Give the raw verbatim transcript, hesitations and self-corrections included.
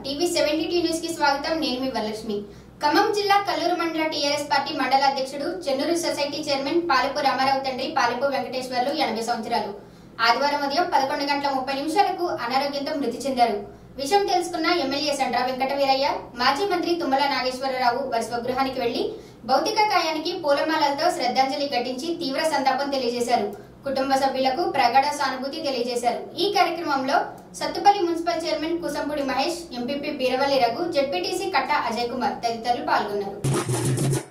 TV seventy two news కి స్వాగతం. నేను మీ వరలక్ష్మి. ఖమ్మం జిల్లా కల్లూరు మండల టీఆర్ఎస్ పార్టీ మండల అధ్యక్షుడు చెన్నూరు సొసైటీ చైర్మన్ పాలపు రామారావు తండ్రి పాలపు వెంకటేశ్వర్లు ఎనభై సంవత్సరాలు ఆదివారం ఉదయం పదకొండు గంటల ముప్పై నిమిషాలకు అనారోగ్యంతో మృతి చెందారు. విషయం తెలుసుకున్న ఎమ్మెల్యే సండ్ర వెంకట వీరయ్య, మాజీ మంత్రి తుమ్మల నాగేశ్వరరావు వారి స్వగృహానికి వెళ్లి భౌతిక కాయానికి పూలమాలలతో శ్రద్ధాంజలి ఘటించి తీవ్ర సంతాపం తెలియజేశారు. కుటుంబ సభ్యులకు ప్రగాఢ సానుభూతి తెలియజేశారు. ఈ కార్యక్రమంలో Sathupalli municipal chairman Kusampudi Mahesh, MPP Beeravalli Raghu, ZPTC Katta Ajay Kumar తదితరులు పాల్గొన్నారు.